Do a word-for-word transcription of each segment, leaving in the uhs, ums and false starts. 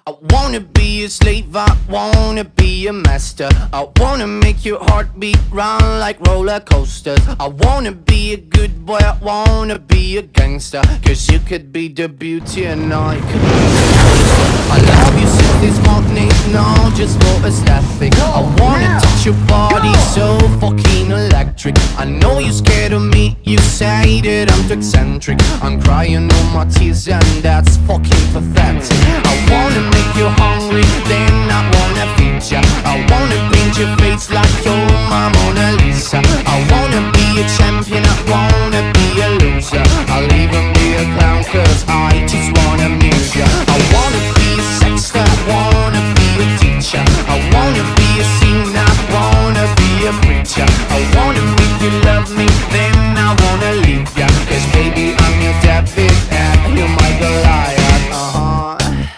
I wanna be a slave, I wanna be a master. I wanna make your heartbeat run like roller coasters. I wanna be a good boy, I wanna be a gangster. Cause you could be the beauty and I could be the monster. I love you since this morning, no, just for aesthetic. I wanna touch your body so fucking electric. I know you're scared of me, you say that I'm too eccentric. I'm crying all my tears and that's fucking pathetic. I wanna make you hungry, then I wanna feed ya. I wanna paint your face like you're my Mona Lisa. I wanna be a champion, I wanna be a loser. I'll even be a clown cause I just wanna amuse ya. I wanna be a sexter, I wanna be a teacher. I wanna be a singer, I wanna be a preacher. I wanna make you love me, then I wanna leave ya. Cause baby I'm your David and you're my Goliath. Uh-huh.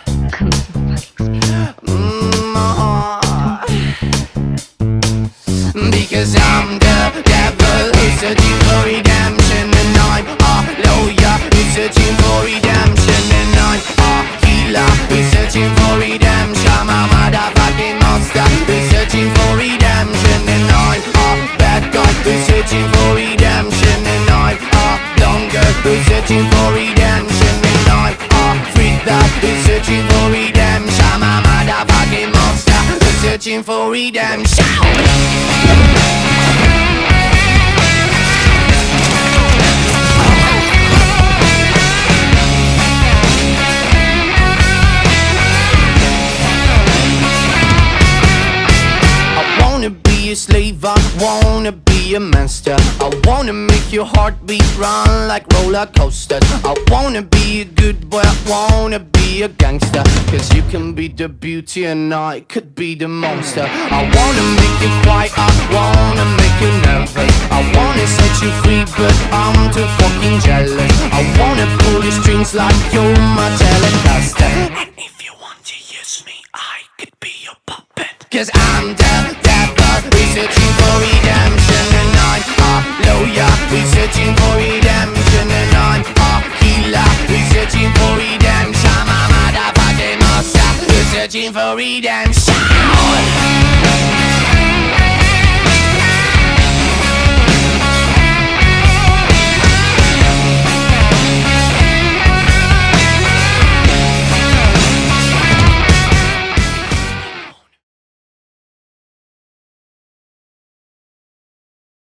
Because I'm the devil who's searching for redemption. And I'm a lawyer who's searching for redemption. And I'm a healer who's searching for redemption. I'm a motherfucking monster who's searching for redemption. And I'm a bad guy who's searching for redemption. And I'm a dumb girl who's searching for redemption. And I'm a freak that who's searching for redemption. I'm a motherfucking monster who's searching for redemption. Slave, I wanna be a master. I wanna make your heartbeat run like roller coasters. I wanna be a good boy, I wanna be a gangster. Cause you can be the beauty and I could be the monster. I wanna make you quiet, I wanna make you nervous. I wanna set you free but I'm too fucking jealous. I wanna pull your strings like you're my Telecaster. And if you want to use me, I could be your puppet. Cause I'm the devil, we're searching for redemption. And I'm a lawyer, we're searching for redemption. And I'm a healer, we're searching for redemption. I'm a motherfucking monster, we're searching for redemption.